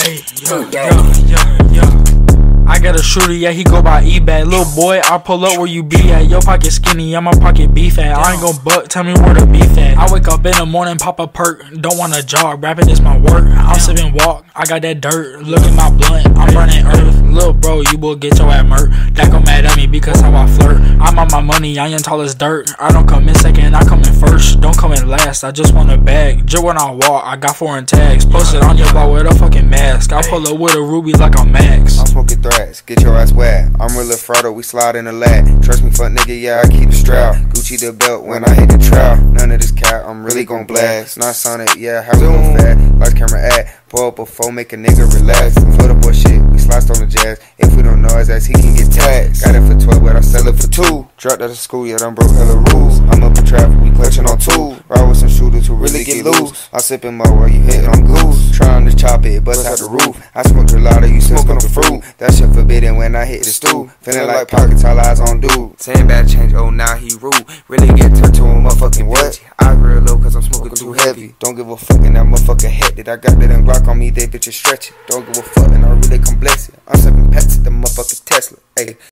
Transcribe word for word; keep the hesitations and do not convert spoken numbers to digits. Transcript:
Hey, yo, yo, yo, yo. I got a shooter, yeah, he go by E B A G. Little boy, I pull up where you be at. Your pocket skinny, yeah, my pocket beef at. I ain't gon' buck, tell me where the beef at. I wake up in the morning, pop a perk. Don't wanna jog, rapping is my work. I'm sipping walk, I got that dirt. Look at my blunt, I'm burning earth. Little bro, you will get your ass murk. That gon' mad at me because how I flirt. I'm on my money, I ain't tall as dirt. I don't come in second, I come in first. Don't come in last, I just want a bag. Just when I walk, I got foreign tags. Posted on your block with a fucking mask. I pull up with a ruby like I'm Max. I'm smoking threats, get your ass wet. I'm real FRATO, we slide in the lat. Trust me, fuck nigga, yeah, I keep the strap. Gucci the belt when I hit the trap. None of this cat, I'm really gon' blast. Not Sonic, yeah, how we gon' fat. Lights, camera, at. Pull up before, make a nigga relax. For the boy shit, we sliced on the jazz. If we don't know his ass, he can get taxed. Got it for twelve, but I sell it for two. Dropped out of school, yeah, done broke hella rules. I'm up in traffic, we clutching on two. Ride with some shooters who really get loose. I sippin' more while you hitting on goose. Trying to chop it, bust out the roof. I smoked a lot of you smoking the fruit. That shit forbidden when I hit the stool. Feeling like pockets, all eyes on dude. Saying bad change, oh now he rude. Really get turned to a motherfucking what? I real low cause I'm smoking too heavy. Don't give a fuck and that motherfucker hectic. I got that and Glock on me, they bitches stretch it. Don't give a fuck and I really come bless it. I'm sipping pets at the motherfucking Tesla. Ayy.